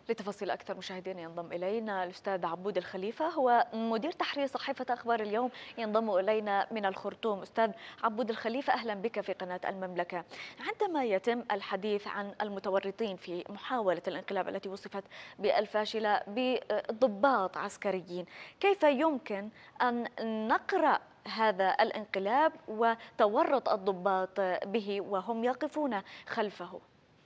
لتفاصيل أكثر مشاهدينا ينضم إلينا الأستاذ عبود الخليفة، هو مدير تحرير صحيفة أخبار اليوم، ينضم إلينا من الخرطوم. أستاذ عبود الخليفة، أهلا بك في قناة المملكة. عندما يتم الحديث عن المتورطين في محاولة الانقلاب التي وصفت بالفاشلة بضباط عسكريين، كيف يمكن أن نقرأ هذا الانقلاب وتورط الضباط به وهم يقفون خلفه؟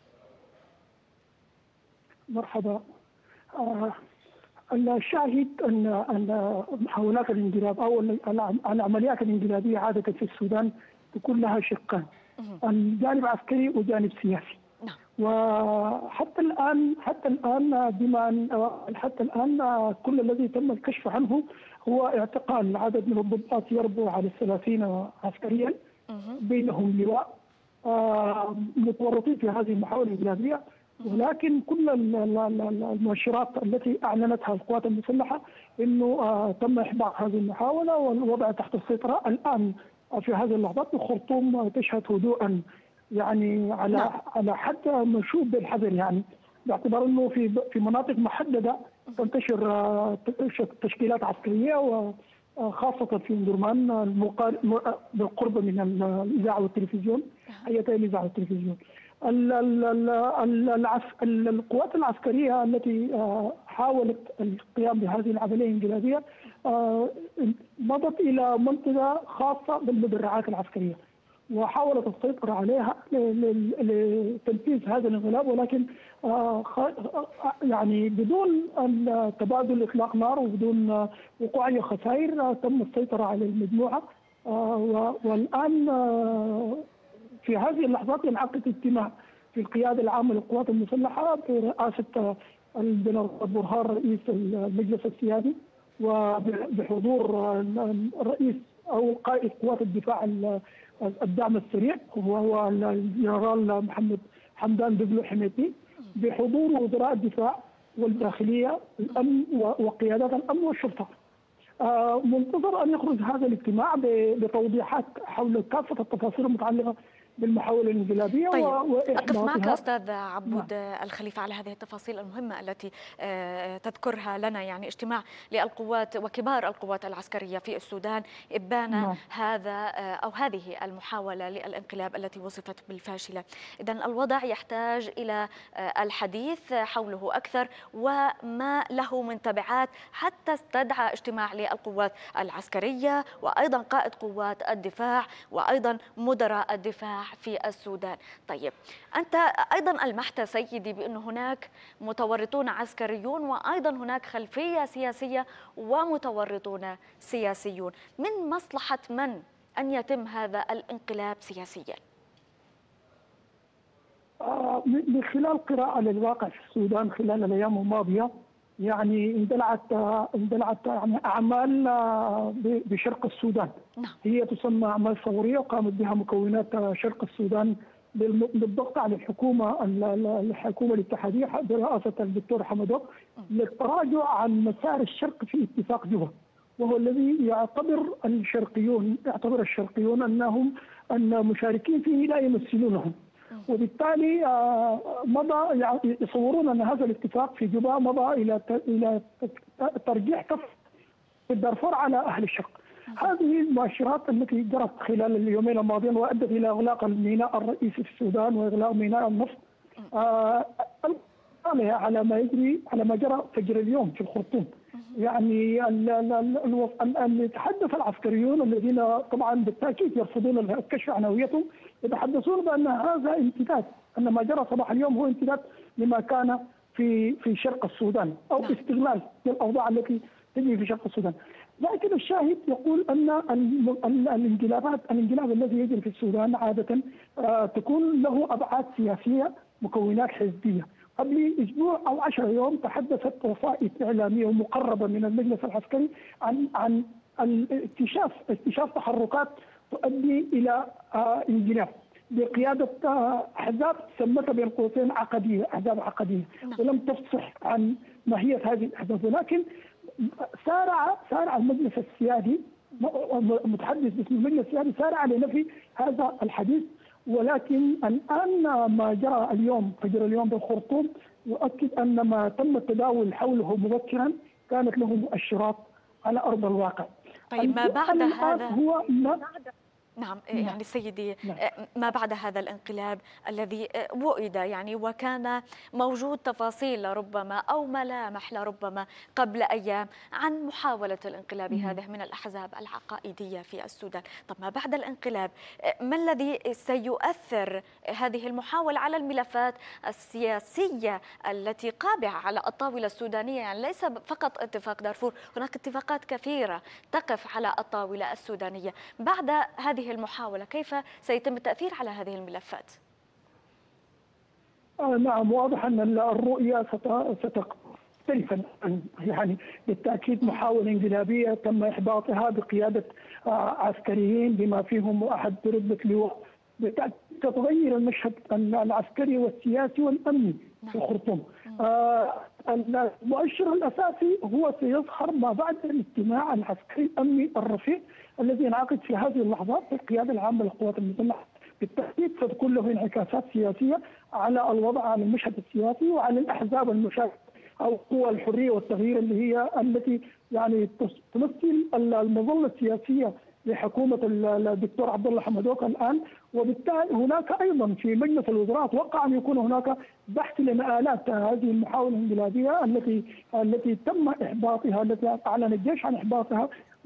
مرحبا. آه، الشاهد أن محاولات الانقلاب أو العمليات الانقلابية عادة في السودان تكون لها شقان، الجانب عسكري وجانب سياسي. نعم. حتى الآن كل الذي تم الكشف عنه هو اعتقال عدد من الضباط يربو على 30 عسكريا بينهم لواء متورطين في هذه المحاولة الانقلابية. ولكن كل المؤشرات التي اعلنتها القوات المسلحه انه تم احباط هذه المحاوله والوضع تحت السيطره. الان في هذه اللحظات الخرطوم تشهد هدوءا، يعني على حد مشوب بالحذر، يعني باعتبار انه في مناطق محدده تنتشر تشكيلات عسكريه، وخاصه في درمان بالقرب من الاذاعه والتلفزيون، هيئتي الاذاعه والتلفزيون. القوات العسكرية التي حاولت القيام بهذه العملية الانقلابية مضت إلى منطقة خاصة بالمدرعات العسكرية وحاولت السيطرة عليها لتنفيذ هذا الانقلاب، ولكن يعني بدون تبادل إطلاق نار وبدون وقوع أي خسائر تم السيطرة على المجموعة. والآن في هذه اللحظات ينعقد اجتماع في القيادة العامة للقوات المسلحة برئاسة الجنرال برهان رئيس المجلس السيادي، وبحضور الرئيس أو قائد قوات الدفاع الدعم السريع وهو الجنرال محمد حمدان دبلو حميتي، بحضور وزراء الدفاع والداخلية الأمن وقيادات الأمن والشرطة. منتظر أن يخرج هذا الاجتماع بتوضيحات حول كافة التفاصيل المتعلقة بالمحاولة الانقلابية. طيب، أقف وإحباطها. معك أستاذ عبود الخليفة على هذه التفاصيل المهمة التي تذكرها لنا، يعني اجتماع للقوات وكبار القوات العسكرية في السودان إبان هذا أو هذه المحاولة للانقلاب التي وصفت بالفاشلة. إذن الوضع يحتاج إلى الحديث حوله أكثر وما له من تبعات، حتى استدعى اجتماع للقوات العسكرية وأيضا قائد قوات الدفاع وأيضا مدراء الدفاع في السودان. طيب، أنت أيضا ألمحت سيدي بأن هناك متورطون عسكريون وأيضا هناك خلفية سياسية ومتورطون سياسيون. من مصلحة من أن يتم هذا الانقلاب سياسيا؟ من خلال قراءة للواقع في السودان خلال الأيام الماضية، يعني اندلعت يعني أعمال بشرق السودان. هي تسمى أعمال ثورية وقامت بها مكونات شرق السودان بالضغط على الحكومة الاتحادية برئاسة الدكتور حمدوك للتراجع عن مسار الشرق في اتفاق جوبا، وهو الذي يعتبر الشرقيون أن مشاركين فيه لا يمثلونهم. وبالتالي مضى يصورون ان هذا الاتفاق في جوبا مضى الى ترجيح كف الدارفور على اهل الشرق. هذه المؤشرات التي جرت خلال اليومين الماضيين وادت الى اغلاق الميناء الرئيسي في السودان واغلاق ميناء النفط على ما جرى فجر اليوم في الخرطوم. يعني اللي يتحدث العسكريون الذين طبعا بالتاكيد يرفضون الكشف عن هويتهم يتحدثون بان هذا امتداد، ان ما جرى صباح اليوم هو امتداد لما كان في شرق السودان او استغلال للاوضاع التي تجري في شرق السودان. لكن الشاهد يقول ان الانقلاب الذي يجري في السودان عاده تكون له ابعاد سياسيه، مكونات حزبيه. قبل اسبوع او 10 يوم تحدثت وسائل اعلاميه مقربه من المجلس العسكري عن اكتشاف تحركات تؤدي الى انقلاب بقياده احزاب سمتها بين قوسين عقديه، احزاب عقديه، ولم تفصح عن ماهيه هذه الاحزاب. ولكن سارع المجلس السيادي، متحدث باسم المجلس السيادي، سارع لنفي هذا الحديث. ولكن الآن ما جرى اليوم فجر اليوم بالخرطوم يؤكد أن ما تم التداول حوله مبكرا كانت له مؤشرات على أرض الواقع. طيب ما بعد هذا هو نعم نعم. يعني سيدي، نعم. ما بعد هذا الانقلاب الذي وئد يعني وكان موجود تفاصيل لربما أو ملامح لربما قبل أيام عن محاولة الانقلاب هذه من الأحزاب العقائدية في السودان. طب ما بعد الانقلاب ما الذي سيؤثر هذه المحاولة على الملفات السياسية التي قابعة على الطاولة السودانية؟ يعني ليس فقط اتفاق دارفور، هناك اتفاقات كثيرة تقف على الطاولة السودانية. بعد هذه المحاولة كيف سيتم التأثير على هذه الملفات؟ نعم، واضح أن الرؤية ستختلف يعني بالتأكيد محاولة انقلابية تم إحباطها بقيادة عسكريين بما فيهم أحد برتبة لواء. بالتأكيد تتغير المشهد العسكري والسياسي والأمني في الخرطوم. المؤشر الأساسي هو سيظهر ما بعد الاجتماع العسكري الأمني الرفيع الذي ينعقد في هذه اللحظات في القيادة العامة للقوات المسلحة. بالتأكيد ستكون له انعكاسات سياسية على الوضع، على المشهد السياسي وعلى الأحزاب المشاركة أو قوى الحرية والتغيير اللي هي التي يعني تمثل المظلة السياسية لحكومة الدكتور عبد الله حمدوك الآن. وبالتالي هناك أيضا في مجلس الوزراء أتوقع أن يكون هناك بحث لمآلات هذه المحاولة الانقلابية التي تم إحباطها، التي أعلن الجيش عن إحباطها.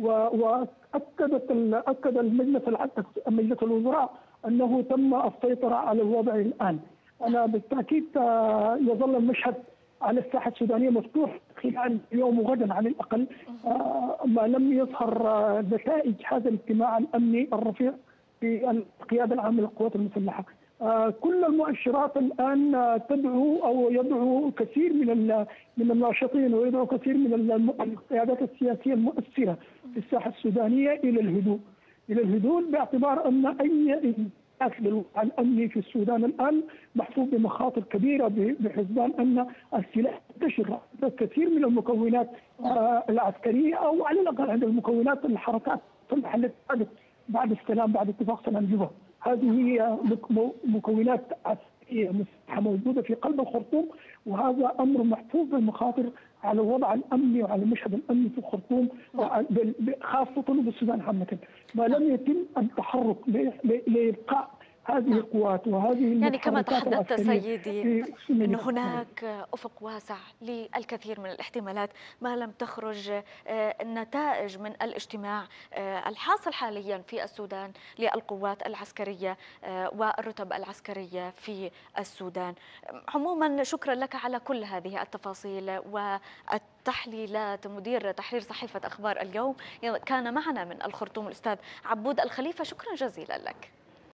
أكد مجلس الوزراء أنه تم السيطرة على الوضع الآن. أنا بالتأكيد يظل المشهد على الساحة السودانية مفتوح خلال اليوم وغدا على الأقل ما لم يظهر نتائج هذا الاجتماع الأمني الرفيع في القيادة العامة للقوات المسلحة. كل المؤشرات الآن تدعو أو يدعو كثير من الناشطين ويدعو كثير من القيادات السياسية المؤثرة في الساحة السودانية إلى الهدوء باعتبار أن أي الأمني في السودان الآن محفوظ بمخاطر كبيرة بحسبان أن السلاح ينتشر كثير من المكونات العسكرية أو على الأقل عند المكونات الحركات التي بعد السلام، بعد اتفاق سلام جوبا. هذه هي مكونات عسكرية مسلحة موجودة في قلب الخرطوم، وهذا أمر محفوظ بالمخاطر على الوضع الأمني وعلى المشهد الأمني في الخرطوم خاصة بالسودان عامة. ما لم يتم التحرك لإبقاء هذه القوات وهذه يعني كما تحدثت سيدي أن نعم. هناك أفق واسع للكثير من الاحتمالات ما لم تخرج النتائج من الاجتماع الحاصل حاليا في السودان للقوات العسكرية والرتب العسكرية في السودان. عموما شكرا لك على كل هذه التفاصيل والتحليلات. مدير تحرير صحيفة أخبار اليوم كان معنا من الخرطوم الأستاذ عبود الخليفة، شكرا جزيلا لك.